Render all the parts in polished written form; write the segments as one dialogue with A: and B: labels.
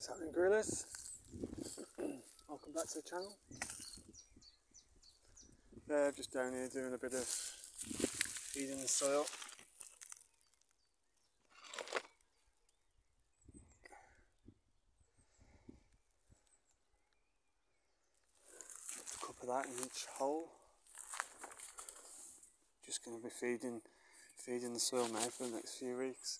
A: What's happening, gorillas? Welcome back to the channel. Yeah, just down here doing a bit of feeding the soil. A cup of that in each hole. Just going to be feeding the soil now for the next few weeks.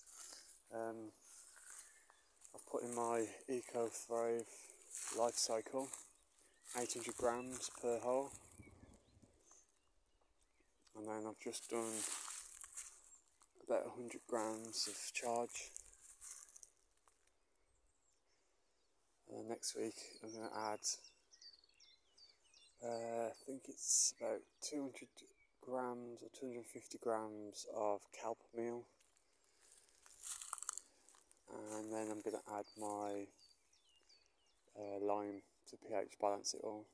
A: I've put in my EcoThrive life cycle, 800 grams per hole, and then I've just done about 100 grams of charge. Next week I'm going to add, I think it's about 200 grams or 250 grams of kelp meal, and then I'm going to add my lime to pH balance it all.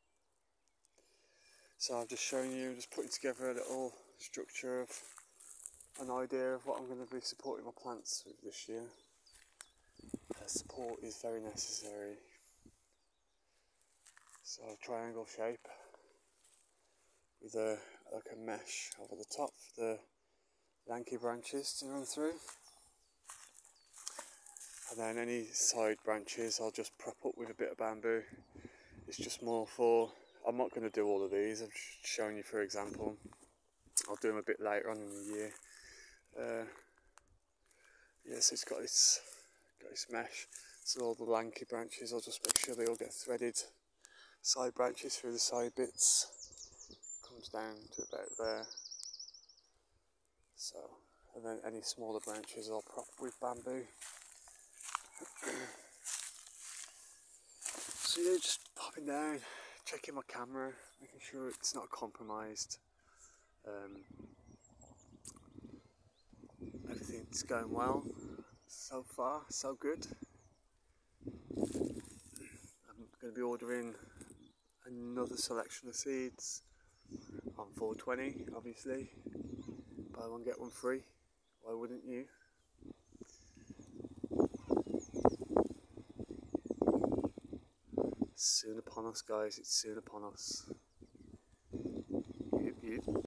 A: So I've just shown you, just putting together a little structure of an idea of what I'm going to be supporting my plants with this year. Support is very necessary. So triangle shape with like a mesh over the top for the lanky branches to run through. And then any side branches I'll just prop up with a bit of bamboo. It's just more for, I'm not going to do all of these, I've just shown you for example. I'll do them a bit later on in the year. Yes, it's got its mesh, so all the lanky branches, I'll just make sure they all get threaded. Side branches through the side bits, comes down to about there. So, and then any smaller branches I'll prop with bamboo. So yeah, just popping down, checking my camera, making sure it's not compromised. Everything's going well. So far, so good. I'm going to be ordering another selection of seeds on 420, obviously. Buy one get one free. Why wouldn't you? Soon upon us, guys. It's soon upon us. Yep, yep.